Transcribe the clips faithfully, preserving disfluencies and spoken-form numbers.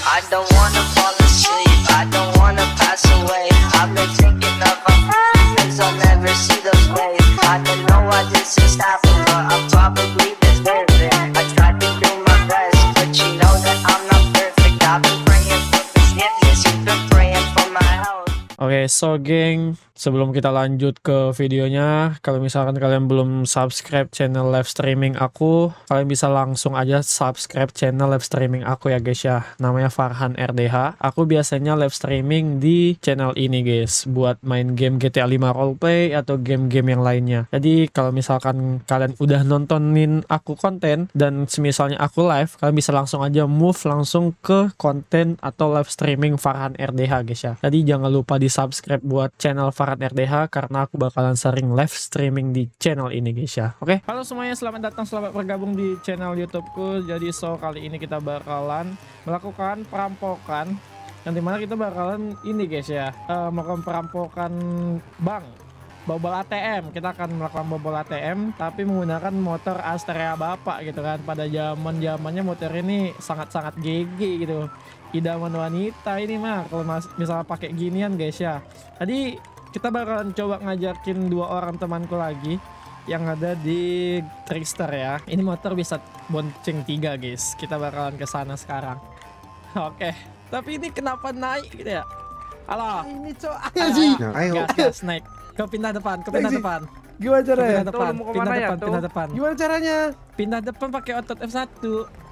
I don't wanna fall asleep, I don't wanna pass away. I've been thinking of our cause I'll never see those waves. I don't know why this is happening, but I probably deserve it. I try to do my best, but you know that I'm not perfect. I've been praying for forgiveness, you've been praying for my health. Oke, okay, so geng, sebelum kita lanjut ke videonya, kalau misalkan kalian belum subscribe channel live streaming aku, kalian bisa langsung aja subscribe channel live streaming aku ya guys ya. Namanya Farhan R D H. Aku biasanya live streaming di channel ini guys, buat main game G T A lima roleplay atau game-game yang lainnya. Jadi kalau misalkan kalian udah nontonin aku konten dan semisalnya aku live, kalian bisa langsung aja move langsung ke konten atau live streaming Farhan R D H guys ya. Jadi jangan lupa di subscribe buat channel Farhan R D H karena aku bakalan sering live streaming di channel ini guys ya. Oke, okay? Halo semuanya, selamat datang, selamat bergabung di channel YouTubeku. Jadi so kali ini kita bakalan melakukan perampokan yang dimana kita bakalan ini guys ya, uh, melakukan perampokan bank, bobol A T M. Kita akan melakukan bobol A T M tapi menggunakan motor Astrea bapak gitu kan. Pada zaman zamannya motor ini sangat-sangat G G gitu, idaman wanita ini mah kalau misalnya pakai ginian guys ya. Tadi kita bakalan coba ngajakin dua orang temanku lagi yang ada di Trickster ya. Ini motor bisa bonceng tiga guys. Kita bakalan ke sana sekarang. Oke, tapi ini kenapa naik gitu ya? Halo. Ini cok. Ayo sih. Ayo. Gas, gas, naik. Ke pindah depan, ke pindah depan. Gimana caranya? Pindah depan, pindah depan, pindah depan. Gimana caranya? Pindah depan pakai otot F satu.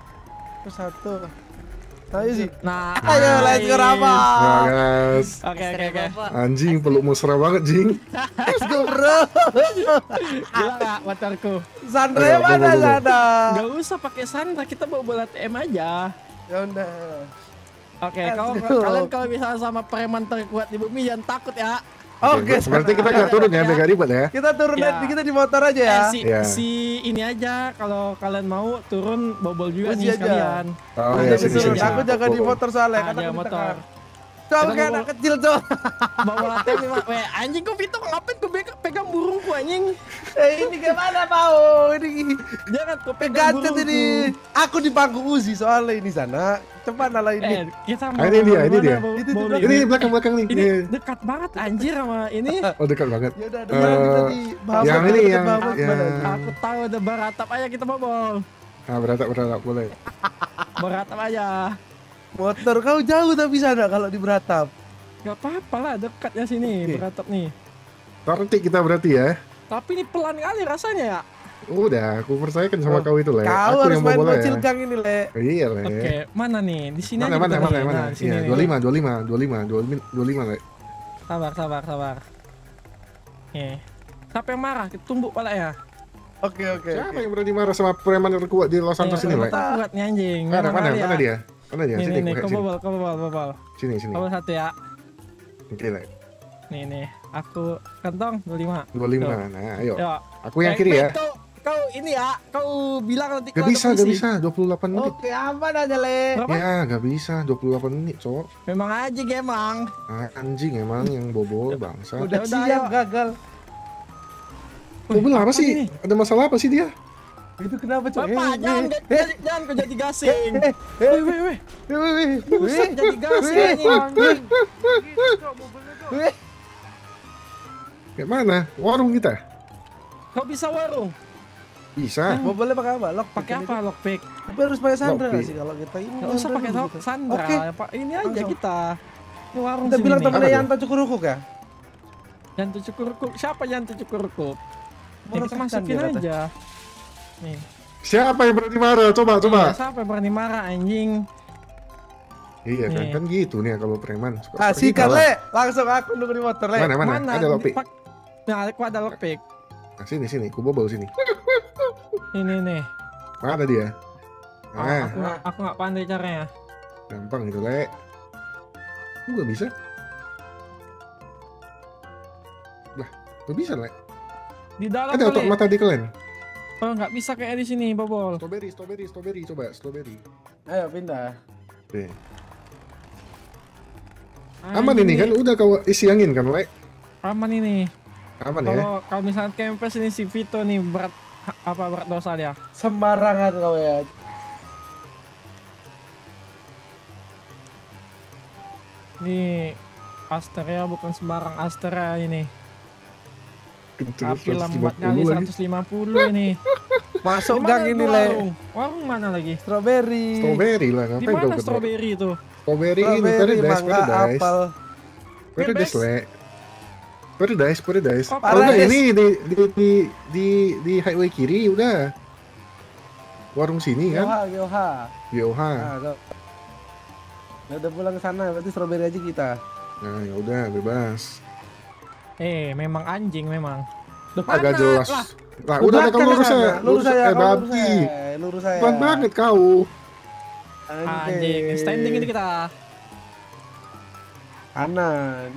F satu. Ayo sih. Nah, ayo let's go Rama. Nah, guys. Oke, oke, oke. Anjing peluk mesra banget, Jing. Let's go bro. Gila gak motorku? Sandra mana sana? Gak usah pakai Sandra, kita bawa bola A T M aja. Ya udah. Oke, kalau kalian kalau misalnya sama preman terkuat di bumi jangan takut ya. Oke, berarti kita nggak turun ya, biar nggak ribet ya. Kita turun Ya. kita di motor aja ya. Eh, si, Ya. si ini aja kalau kalian mau turun bobol juga Uji nih aja. sekalian. Oh Aku ya, jadi sini turun. sini. Aku jaga di motor soalnya Ah, karena jaga aku di motor. tengah. Cok Kita kayak bawa- anak kecil cok. Bawa A T M lima. Weh, anjing kok Vito ngapain kau pegang, pegang burungku anjing? Eh ini gimana mau? Ini Jangan kau pegang gancet burungku. ini. Aku di bangku Uzi soalnya ini sana. Cepat nala Eh, ini. kita Ah, ini dia, ini dia. Itu, Itu di Ini ini belakang belakang nih. Ini Iya. dekat banget anjir sama ini. Oh dekat banget. Ya udah, Eh, udah kita di Bahamas, yang ini deket yang Bahamas, yang mana? Aku tahu ada beratap aja kita bobol. ah beratap beratap boleh. Beratap aja. Motor kau jauh tapi sana kalau di Beratap. Gak apa-apa lah, dekat ya sini Oke. beratap nih. Tartik kita berarti ya. Tapi ini pelan kali rasanya ya. Udah, aku percayakan sama Oh, kau itu, Le. Kau Aku harus yang bawa main bola bocil ya. gang ini, Le. Iya, Le. Oke, mana nih? Di sini Mana aja mana kita mana nih. mana. Nah, di sini Iya, nih. dua puluh lima, dua puluh lima, dua puluh lima, dua puluh lima, Le. Sabar, sabar, sabar. Nih. Siapa yang marah? Kita tumbuk pala ya. Oke, oke. Siapa oke. yang berani marah sama preman yang terkuat di Los Santos ini, Le? Kita kuat nih anjing. Mana Memang mana kali ya. mana dia? Mana dia? Nih, Sini, nih, nih, pakai kau sini. bobol, kau bobol, bobol. Sini, sini. Bobol satu ya. Oke, Le. Nih, nih. Aku kantong dua puluh lima. dua puluh lima. Tuh. Nah, ayo. Yo. Aku yang Eh, kiri ya. Kau, kau ini ya, kau bilang nanti Gak kau ada bisa, gak polisi. bisa. dua puluh delapan menit. Oke, aman aja, Le. Berapa? Ya, gak bisa. dua puluh delapan menit, cowok. Memang aja gemang. Ah, anjing emang yang bobol, bangsa. Udah udah, siap ayo. gagal. Mobil apa apa sih? ini? Ada masalah apa sih dia? Itu kenapa, Cok? Bapak, Eh, jangan, eh, jangan, jangan kau jadi gasing. eh, Weh, weh, weh. eh, weh, weh, Buset, weh. jadi gasing Weh. anjing. Weh. Kayak mana? Warung kita? Kau bisa warung. Bisa. Mau boleh pakai apa? Lock Pakai apa lockpick? Tapi harus pakai sandra Lockpick. sih kalau kita ini. Gak usah pakai sandra dulu. sandra. Oke. Pak, ini aja Langsung. kita. Ini warung Kita sini bilang nih. temennya Apa Yanto Cukurukuk ya? Jangan cukurkup. Siapa jangan cukurkup? Ya, kita Meresahkan masukin dia, kata. aja. Nih. Siapa yang berani marah? Coba, coba. Iya, siapa yang berani marah anjing? Iya kan, Nih. kan gitu nih kalau preman. Suka Ah, pergi sikat, kalah. Le. Langsung aku nunggu di motor, Le. Mana, mana? Ada lopi. Pak. Nah, aku ada lockpick. Nah, sini, sini. Ku bobol sini. Ini nih. Mana dia? Oh, Nah, aku nggak aku nggak pandai caranya. gampang itu, Le. Lu gak bisa? Lah, gak bisa, Le. Di dalam Ada otot kali. mata di kalian. Oh, nggak bisa kayak di sini, bobol. Strawberry, strawberry, strawberry. Coba, strawberry. Ayo pindah. Oke. Aman ini kan, udah kau isi angin kan, Le? Aman ini. Aman ya? Kalau kalau misalnya kempes ini si Vito nih berat apa berat dosa dia? Sembarangan kau ya. Ini Asteria bukan sembarang Asteria ini. Terus Tapi lambat seratus lima kali puluh lagi. seratus lima puluh ini. Masuk Di mana gang ini tuh le. warung? Warung mana lagi? Strawberry. Strawberry lah, Di ngapain kau mana ke strawberry itu? Strawberry ini, Strawberry, paradise, mangga, paradise. apel. Paradise, le. Paradise, paradise. Oh, Kalau nggak Paradise. ini di di di di di highway kiri udah. Warung sini kan? Yoha, Yoha. Yoha. Nah, go. Nah, udah pulang ke sana, berarti strawberry aja kita. Nah, ya udah bebas. Eh, memang anjing memang. Duh, Agak mana? jelas. Lah, Nah, udah deh Belakang kamu lurus sana. ya. Lurus saya, eh kamu lurus babi. saya. Lurus saya. Pelan banget kau. anjing, standing ini kita. Kanan.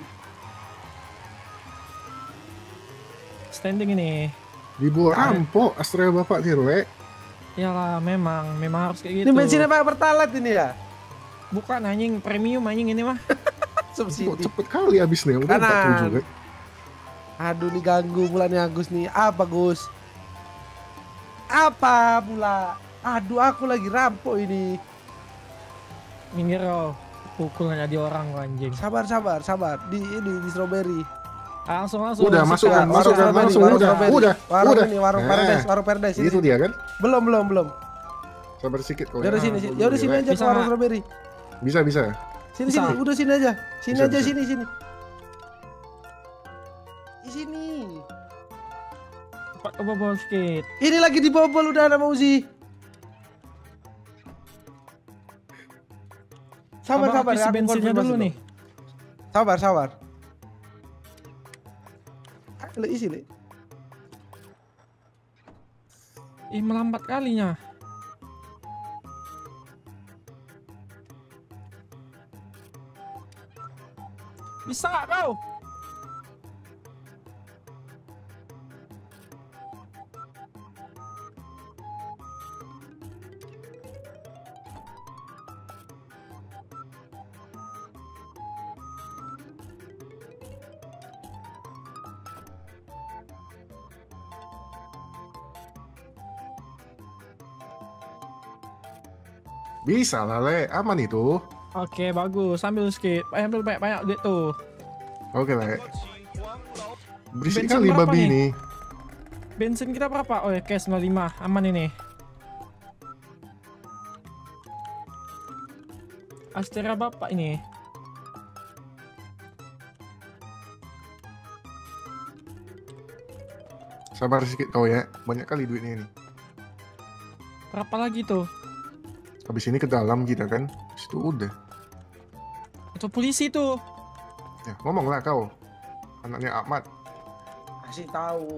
Standing ini. Dibawa rampok Astrea bapak nih, le. Iyalah, memang, memang harus kayak gitu. Ini bensinnya pakai pertalite ini ya? Bukan anjing premium anjing ini mah. Kok Subsidi. cepet kali habisnya, udah Kanan. empat puluh juga. Aduh nih ganggu bulannya Agus nih. Apa Gus? Apa pula? Aduh aku lagi rampok ini. Minggir kau. Pukul nggak jadi orang kau anjing. Sabar sabar sabar. Di ini di strawberry. Ah, langsung langsung. Udah, langsung. masuk kan, Warung masuk kan, strawberry, langsung warung udah, strawberry. udah, Warung udah. ini warung Nah, paradise, warung paradise. Sini, Itu sini. dia kan? Belum belum belum. Sabar sedikit kok. Ya udah sini sini. Ya udah sini aja ke Bisa warung nggak? strawberry. Bisa, bisa. Sini Bisa. sini. Udah sini aja. Sini Bisa, aja bisa. sini sini. Di sini. Cepat ke bawah sedikit. Ini lagi dibobol udah nama Uzi. Sabar Abang sabar habisi ya. aku bensinnya konfirmasi dulu nih. Sabar sabar. Le isi le. Ih, melambat kalinya. Bisa nggak kau? Bisa lah, le. Aman itu. Oke, bagus. Ambil sedikit. Eh, ambil banyak-banyak duit tuh. Oke, le. Berisik Bensin kali berapa babi nih? ini. Bensin kita berapa? Oh, oke, sembilan puluh lima. Aman ini. Astera bapak ini. Sabar sedikit kau ya. Banyak kali duitnya ini. Berapa lagi tuh? Habis ini ke dalam kita kan. Habis itu udah. Atau polisi tuh. Ya, ngomonglah kau. Anaknya Ahmad. Kasih tahu.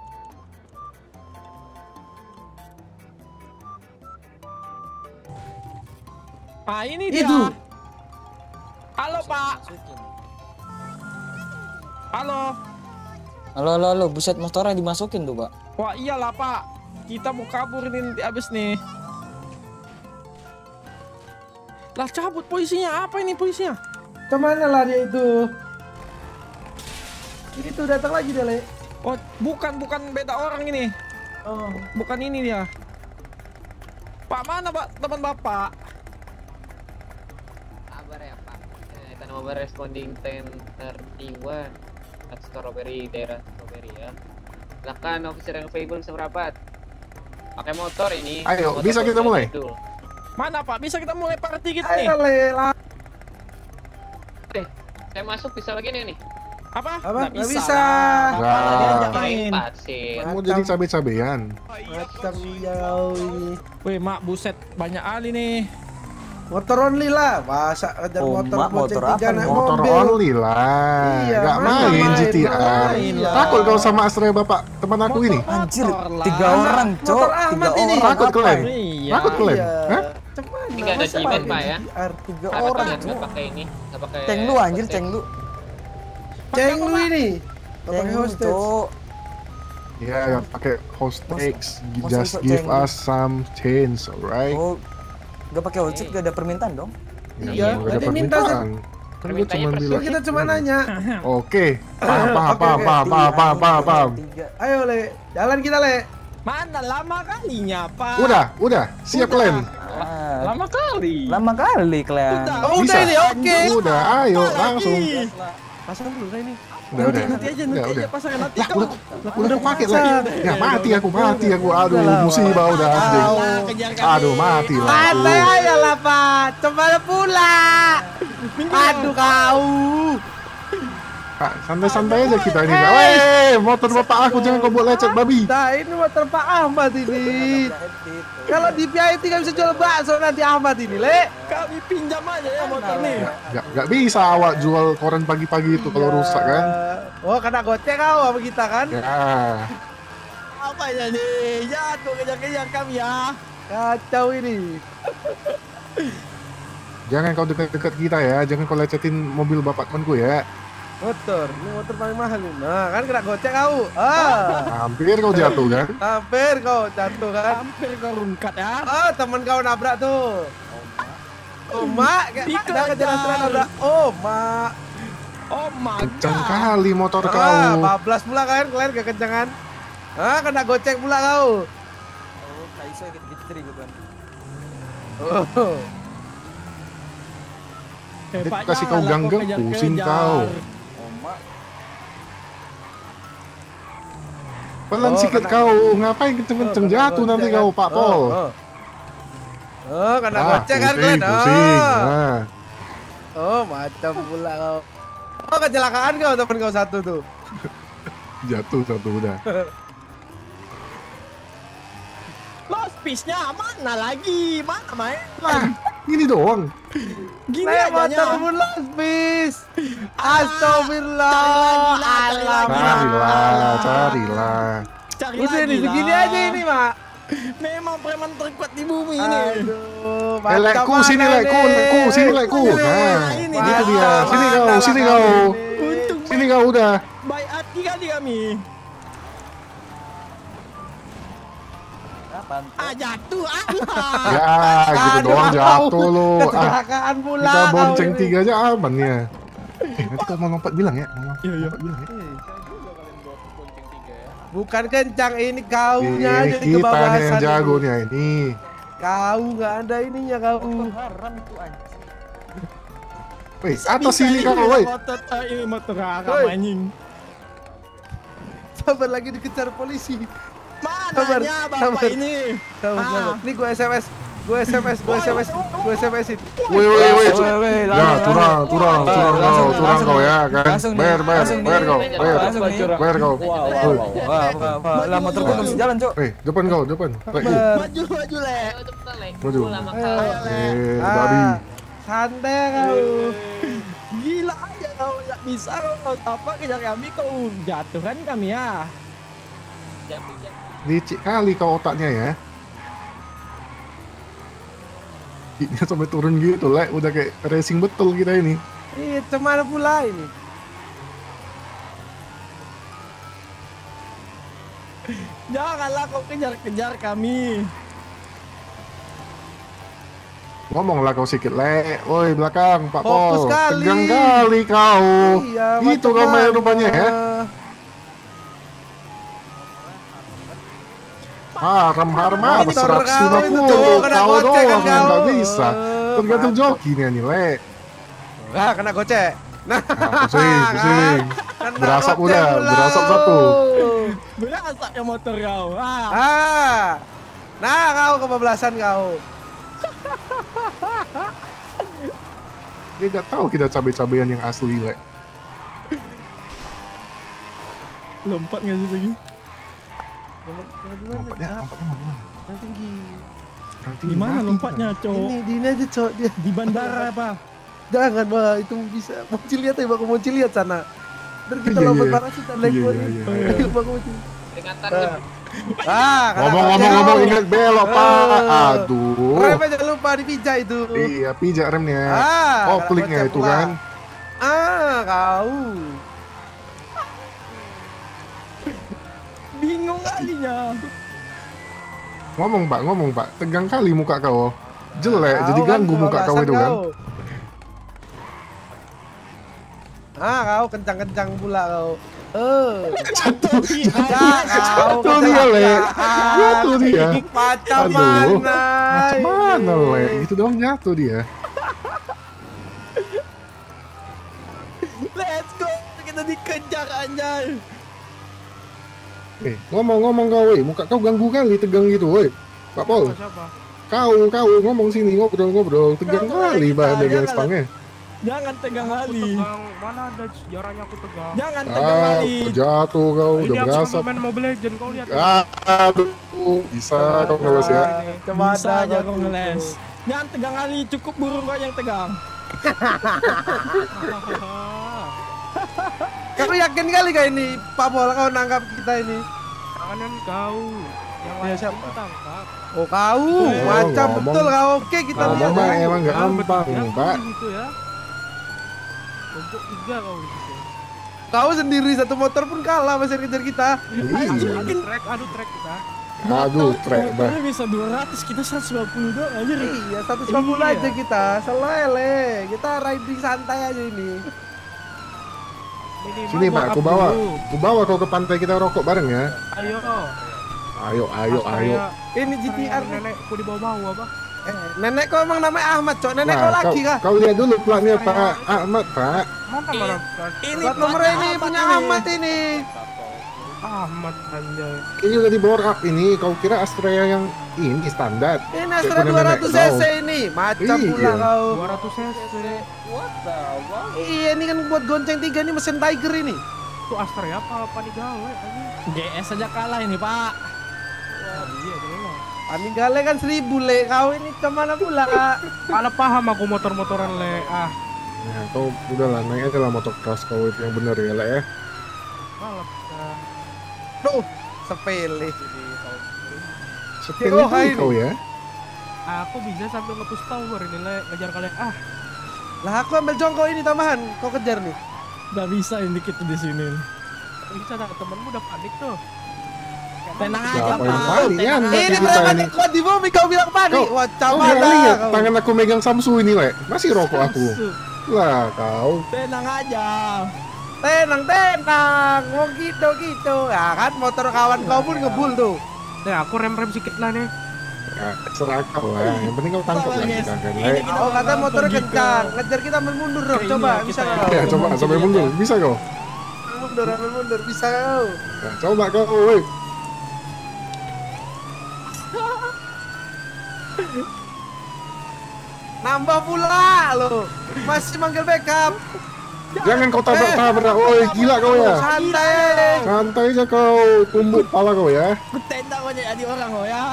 Ah, ini dia. Itu. Halo, Pak. Halo. Halo, halo, halo, buset motornya dimasukin tuh, Pak. Wah, iyalah, Pak. Kita mau kabur ini nanti abis nih. Lah, cabut polisinya. Apa ini polisinya? Kemana lah dia itu? Itu datang lagi dia le. Oh, bukan, bukan beda orang ini. Oh. Bukan ini dia. Pak, mana, Pak? Teman Bapak. Sabar ya Pak. Eh, Tanah Mobile responding ten thirty-one at Strawberry, daerah Strawberry ya. Silakan officer yang available bisa merapat. Pakai motor ini. Ayo, motor bisa kita mulai? itu. Mana, Pak? Bisa kita mulai party kita nih? Ayo le lah. Eh, saya masuk bisa lagi nih nih. Apa? Apa? Nggak Nggak bisa. bisa. lah. Bapak Lah. lagi ajak Main main. pasir. Mau jadi cabe-cabean. Macam jauh ini. Wih, Mak, buset. Banyak ali nih. Motor only lah. Masa kejar Oh, motor Mak, bonceng motor tiga apa naik nih? Motor mobil. only lah. Iya, Gak mana main main, G T A. main lah. Takut kau sama Astrea bapak teman aku ini. Anjir, Motor lah. tiga orang, Cok. Motor Tiga Ahmad ini. orang. Takut kalian? Iya. Takut kalian? Iya. Hah? Cuman Ini nggak ada masa jimat, pakai Pak, ya? G T R? Tiga Kenapa orang, kalian nggak Cok. pakai ini? Nggak pakai. Ceng lu anjir, hostage? ceng lu. Ceng lu ini. Nggak Ceng pakai lu, hostage. Cok. Ya, yang pakai hostage. Masa Just ikut give ceng. us some change, alright? Oh, gak pakai hostage, gak ada permintaan dong. Iya, nggak ada tadi minta kan. permintaan. Kan gue Permintaannya cuma persis. bilang. Kan kita cuma nanya. Oke, paham, paham, Oke, paham, oke. paham, paham, paham, paham, paham. Tiga. Ayo le, jalan kita le. Mana lama kalinya, Pak? Udah, udah, siap Udah. kalian. Ah, Lama kali. lama kali kalian. Oh, udah Bisa. ini, oke. Udah, ayo langsung. Pasang dulu lah ini. Udah, udah. Nanti aja, nanti Udah, aja udah. pasangan nanti. Lah, kau. udah, udah pakai lagi. Ya mati aku, mati aku. Aduh, musibah udah anjing. Aduh, mati lah. Santai aja lah, Pak. Coba pula. Aduh, kau. Pak, santai-santai aja kita ini. Weh, motor bapak aku jangan kau buat lecet babi. Nah, ini motor Pak Ahmad ini. Kalau di P I T nggak bisa jual bakso nanti Ahmad ini, Le. Kami pinjam aja ya motor nih. Gak, gak bisa awak jual koran pagi-pagi itu kalau rusak kan. Oh, kena gocek kau sama kita kan? Ya, Apa ya nih? Jatuh kejar-kejar kami ya. Kacau ini. jangan kau dekat-dekat kita ya. Jangan kau lecetin mobil bapak temanku ya. Motor, ini motor paling mahal ini. Nah, kan kena gocek kau. Ah, Hampir kau jatuh kan. hampir kau jatuh kan? Hampir kau rungkat ya. Oh, teman kau nabrak tuh. Oh, Mak, kayak Dikejar. ada kejelasan nabrak. Oh, Mak. Oh my Kencang god. kali motor Ah, kau. bablas pula kalian, kalian kekencangan. Ah, kena gocek pula kau. Oh, Kaiso ikut gitri gitu kan. Oh. Hebatnya Kasih kau lah ganggang, kejar-kejar. pusing kau. Oh, mak. Pelan Oh, sikit kena- kau. Ngapain kenceng-kenceng Oh, kena jatuh nanti gocek kau, kan? Pak Oh, Pol. Oh, oh kena Ah, gocek kan pusing, kalian? pusing. Oh. Nah, Oh, macam pula kau. Oh, kecelakaan kau teman kau satu tuh. jatuh satu udah. Lost piece-nya mana lagi? Mana main? Lah, ini doang. Gini Naik motor aja. pun lost bis. Astagfirullah. Carilah, Carilah, carilah. Cari Udah lagi nih, segini lah. aja ini, Mak. Memang preman terkuat di bumi ini. Aduh, Eh, lekku macam sini mana lekku, nih? lekku sini lekku. Ini, Nah, ini itu dia. dia. Sini kau, Mana sini lah kau. ini? Untung Sini kau udah. baik hati kali kami. Kapan? Ah jatuh ah. Ya, gitu Aduh, doang kau. jatuh lu. Ah, Kecelakaan pula. kita kau bonceng ini. tiga aja aman ya. Eh, nanti kau mau lompat bilang ya. Mau Iya, iya. lompat bilang ya. Bukan kencang ini kaunya Eh, jadi kita nih yang kebablasan jago itu. nih ini. Kau nggak ada ininya kau. Haram itu anjing. Woi, atas sini kau, woi. Motor ah, ini motor Woi. haram anjing. Sabar lagi dikejar polisi. Sabar, Mananya bapak sabar. ini? Sabar, Ah. sabar. Ini gue S M S, gue S M S, gue S M S, gue S M S-in. Woi, woi, woi. Weh, weh, Ya, langsung, turang, langsung. turang, Ah, turang kau, langsung, turang langsung. kau ya kan. Langsung nih, Bayar, bayar, langsung bayar nih. kau, bayar. Langsung nih. Bayar kau. Wah, wah, wah. Lah motor gua masih jalan, Cok. Eh, depan kau, depan. Lek, Sabar. Maju maju le. Ayo cepetan, Lek. Maju. Lama Ayo. kali. Eh, Ah, babi. santai kau. Gila aja kau nggak bisa kau apa kejar kami kau jatuh kan kami ya. Jambi, jambi. Licik kali kau otaknya ya. Ini sampai turun gitu, Lek. Udah kayak racing betul kita ini. Iya, cemana pula ini? Janganlah kau kejar-kejar kami. Ngomonglah kau sikit, Lek. Woi, belakang, Pak Fokus Pol. kali. Tegang kali kau. Iya, Itu macam kau main mana? rupanya ya. Haram, haram apa? Motor seratus kau lima itu puluh. tuh, kena Kau gocek kan doang yang kau. nggak bisa. Tergantung Mantap. jokinya nih, Lek. Ah, kena gocek. Nah, Nah, pusing, pusing. kena Berasap gocek udah, pula. berasap satu. Berasap ya motor kau. Ah. Ah, nah kau kebablasan kau. Dia nggak tahu kita cabai-cabean yang asli, Lek. Lompat nggak sih lagi? Lompatnya, lompatnya mana? Yang tinggi. Nanti Di mana mati lompatnya, kita. cowok? Ini, di ini aja cok dia. Di bandara apa? Jangan bah, itu bisa. Moncil lihat ya, baku moncil lihat sana. Ntar kita Iya, lompat iya. barang kita naik Iya, gua iya, nih. iya, Ayo, baku moncil. Peringatan Ah. kan. Ah, kena Ngomong-ngomong-ngomong gocek. ingat belok, Pak. Eh. Aduh. Rem aja lupa dipijak itu. Iya, pijak remnya. Ah, Oh, kena kliknya gocek itu pula. kan. Ah, kau. Bingung kalinya. Ngomong, Pak, ngomong, Pak. Tegang kali muka kau. Jelek, Kau jadi kan ganggu muka kau kebablasan itu kan. kau. Ah, kau kencang-kencang pula kau. Eh, Jatuh, ya, jatuh kau dia, Le. Jatuh dia. Macam Aduh. mana? Macam mana, Le? Gitu doang jatuh dia. Let's go. Kita dikejar anjay. Eh, ngomong-ngomong kau, weh. Muka kau ganggu kali, tegang gitu, weh. Pak Pol. Kau, kau ngomong sini, ngobrol-ngobrol. Tegang kali, Pak, megang spangnya. Jangan tegang kali. Mana ada sejarahnya aku tegang. Jangan tegang Ah, kali. jatuh kau, Ini udah aku berasa. sama main Mobile Legends, kau lihat. Ah, aduh, bisa kau ngeles ya. Bisa aja kau ngeles. Jangan tegang kali, cukup burung kau yang tegang. Kau yakin kali kau ini, Pak Pol, kau nangkap kita ini? Tangan kau. Yang Ya, lain siapa? tangkap. Oh kau, Oh, macam ngomong. betul kau. Oke kita Ngomong lihat. mah ya. emang gak Ah, gampang, betul. Ya, Pak. kau gitu ya. Untuk tiga kau gitu. Kau sendiri satu motor pun kalah masih kejar kita. Iya. Adu trek, adu trek kita. Aduh, trek, Bah. Motornya bisa dua ratus, kita seratus lima puluh doang anjir. Iya, seratus lima puluh Iya. aja kita. Selele. Kita riding santai aja ini. Minimal Sini, Pak, up aku bawa. dulu. Aku bawa kau ke pantai, kita rokok bareng ya. Ayo. Ayo, ayo, ayo. Ini G T R nih. Nenekku dibawa-bawa, Pak. Eh, nenek kau emang namanya Ahmad, Cok. Nenek kau Nah, kau, lagi kah? kau lihat dulu platnya Pak Ahmad, Pak. Mana mana? Ini Plat nomornya ini Ahmad punya ini. Ahmad ini. Ahmad anjay. Ini udah di bawah up ini. Kau kira Astrea yang ini standar? Ini Kayak Astra punya dua nenek ratus kau. cc ini. Macam Iya. pula kau. dua ratus cc. Iya, ini kan buat gonceng tiga ini mesin Tiger ini. Itu Astrea apa apa nih gawe anjing. G S aja kalah ini Pak. Iya, jelas. Panigale kan seribu le. Kau ini kemana pula kak? Kalau paham aku motor-motoran le. Ah, Nah, kau udahlah naik aja lah motor keras kau itu yang bener ya lah ya. malah. Duh, sepele. Sepele Oh, kali hai kau ya. Aku bisa sambil nge-push tower ini le, ngejar kalian. Ah, Lah aku ambil jongkok ini tambahan. Kau kejar nih. Gak bisa ini dikit di sini. bisa dah, temenmu udah panik tuh. Tenang aja Siapa yang Pak. panik ya? Tenang Nanti Ini kita berapa ini. kau di bumi kau bilang panik? Kau- Wah, Kau camada nggak lihat kau. tangan aku megang Samsu ini, Le? Masih rokok aku. Samsu. Lah, kau. Tenang aja. Tenang, tenang. Mau gitu gitu. Ya kan motor kawan kau pun ngebul tuh. Nih aku rem-rem sedikit lah nih. Ya, serah kau lah. Yang penting kau tangkap lah kita kan, Le. Ini kita Oh, kata bakal motor pergi ke- kencang. Ngejar kita ambil mundur dong. ke ini Coba ya, bisa kita ya. kau. Ya, coba sampai mundur. Bisa kau? Mundur, ambil mundur. Bisa kau. Nah, coba kau, woi. Nambah pula lo. Masih manggil backup. Jangan kau tabrak-tabrak, woi. Gila kau ya. Santai. Santai aja kau. Tumbuk pala kau ya. Ku tenda kau jadi orang kau ya.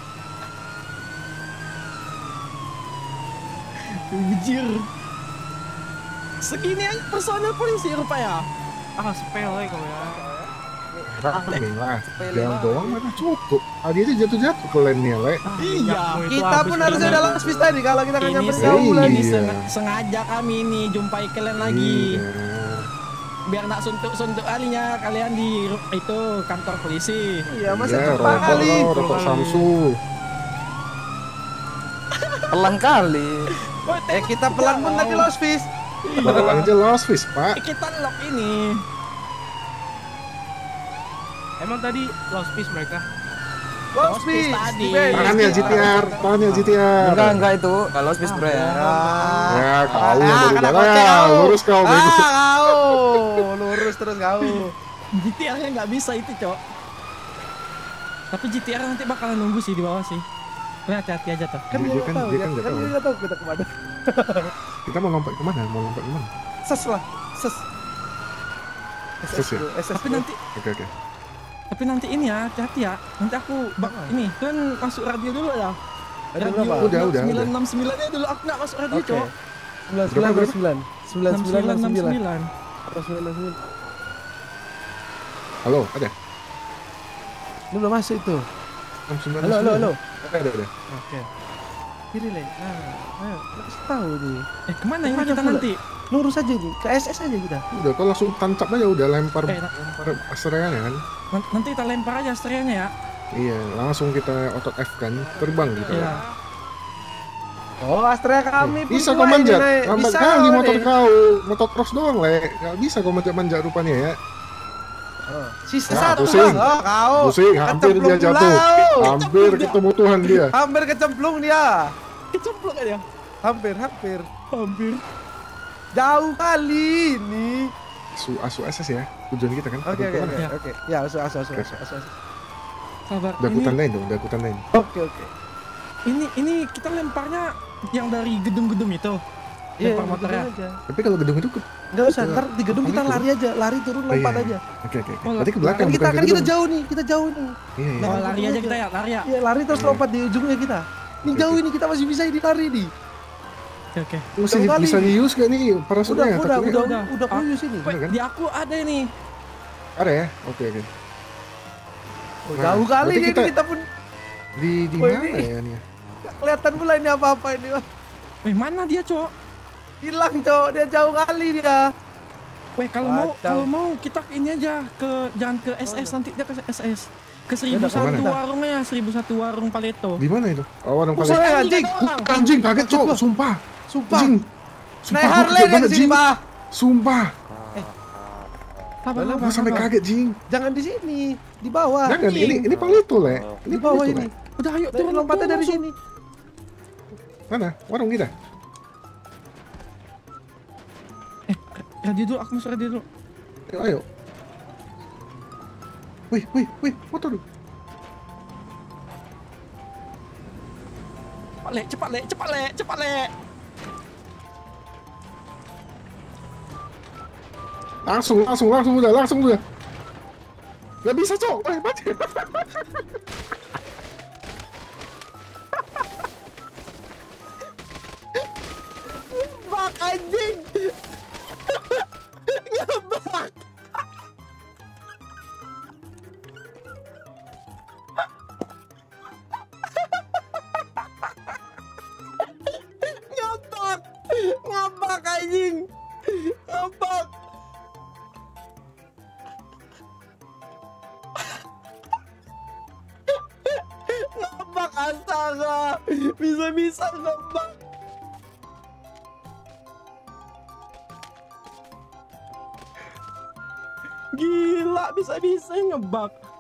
Bujir. Segini aja personel polisi rupanya. Ah, sepele kau ya. Rame lah. Jangan doang mana cukup. Tadi aja jatuh-jatuh ke lainnya, Le. Iya. Minyakmu itu Kita habis pun harus ini. ada lapis tadi kalau kita nggak Ini nyamperin se- kau Iya. bulan. ini seng- sengaja kami ini jumpai kalian lagi. Iya. Biar nak suntuk-suntuk alinya kalian di ru- itu kantor polisi. Iya, masih Ya, cepat rokok kali. kau, rokok Samsu. Pelan kali. Eh, kita pelan pun tadi lapis. Barang aja lost fish, Pak. Kita lock ini. Emang tadi lost piece mereka. Lapis tadi. Tahan ya G T R, tahan ya G T R. Enggak, enggak itu. Kalau space bro ya. Ya, kau yang Ah, baru kena jalan. goceng Ya, kau. lurus kau, Ah, bego. kau. Lurus terus kau. G T R-nya nggak bisa itu, Cok. Tapi G T R nanti bakalan nunggu sih di bawah sih. Nah, hati-hati aja tuh. Kan Dia dia kan- tahu, dia ya. kan nggak Kan tahu. dia nggak tahu kita kemana. Kita mau lompat kemana? Mau lompat kemana? Ses lah, ses. Ses ya? S S Tapi nanti Oke, oke. tapi nanti ini ya, hati-hati ya. Nanti aku bak ini kan masuk radio dulu ya. Ada berapa? Udah, udah, sembilan udah. enam sembilan nya dulu aku nggak masuk radio, Oke. Cok. Sembilan sembilan Berapa, sembilan sembilan enam sembilan sembilan enam sembilan sembilan. sembilan sembilan. Halo, ada? Ini belum masuk itu. enam sembilan Halo, halo, halo. Ada, ada, ada. Oke. Kiri le. Nah, ayo. Kasih tahu nih. Eh, kemana ini Kemana kita pula? nanti? Lurus aja nih. Ke S S aja kita. Udah, kau langsung tancap aja udah lempar Eh, na- lempar astereanya kan? nan- nanti kita lempar aja astrianya ya. Iya, langsung kita otot F kan, terbang gitu. Iya. Oh, Astrea kami pun Bisa tua kau ini, manjat, naik. lambat Bisa kali kau motor nih. kau, motor cross doang le, gak bisa kau manjat-manjat rupanya ya. Oh, sisa Nah, satu pusing. bang. Oh, kau. Pusing, hampir dia Kecemplung jatuh, pula. hampir ketemu Tuhan dia. Hampir kecemplung dia. Kecemplung aja. Hampir, hampir. Hampir. Jauh kali ini. Asu, asu asas ya, tujuan kita kan. Oke, oke, Kemana? oke, oke. Ya, asu, asu, asu, Oke. asu, asu, asu. Sabar. Udah Ini, hutan lain dong, udah hutan lain. Oke, oke. ini ini kita lemparnya yang dari gedung-gedung itu. Iya, Lempar motornya. gedung aja. Tapi kalau gedung itu ke- Enggak usah, ntar di gedung kita Depan itu. lari aja, lari turun Oh, lompat iya. aja. Oke, oke, oke. Oh, Berarti ke belakang Kan kita bukan kan ke kita gedung. jauh nih, kita jauh nih. Iya, iya. Oh, lari aja kita ya, lari ya. Iya, lari terus Iya. lompat di ujungnya kita. Ini Oke, jauh oke. ini kita masih bisa ini lari nih. Oke, oke. Masih Jauh kali. bisa diuse gak nih Udah, parasutnya? udah, Takutnya- udah, Udah. udah kuyus ini. Wait, kan? di aku ada ini. Ada ya? Oke, oke. Oh, Nah, jauh kali berarti ini kita- kita pun Di di Oh, mana ini. ya nih? nggak kelihatan pula ini apa-apa ini. Wah. Eh, mana dia, Cok? Hilang, Cok. Dia jauh kali dia. Weh, kalau mau Kacau. kalau mau kita ke ini aja ke jangan ke S S nanti dia ke S S. Ke seribu satu kemana? warungnya, seribu satu warung Paleto. Di mana itu? Oh, orang Oh, paling. sorry, anjing. Anjing kaget, Cok. Sumpah. Sumpah. Anjing. Naik Sumpah, gua Harley kaget dia banget, di sini, Jing. Pak. Sumpah. Sabar, Gua sabar, Gua sampai sabar. kaget, Jing. Jangan di sini, di bawah. Jangan, ini ini Palito, Le. Ini Di bawah Palito, ini. Le. Udah ayo Dari turun lompatnya turun dari langsung. sini. Mana? Warung kita? Radio dulu, aku masuk radio dulu. Ayo, ayo. Wih, wih, wih, motor. Cepat, Le, cepat, Le, cepat, Le, cepat, Le. Langsung, langsung, langsung udah, langsung udah. Gak bisa, Cok. Wih, mati. Bak anjing. Ngebak. Ngabak. Ngabak anjing. Ngabak. Ngabak astaga. Bisa-bisa ngabak. Gila, bisa-bisa ngebak.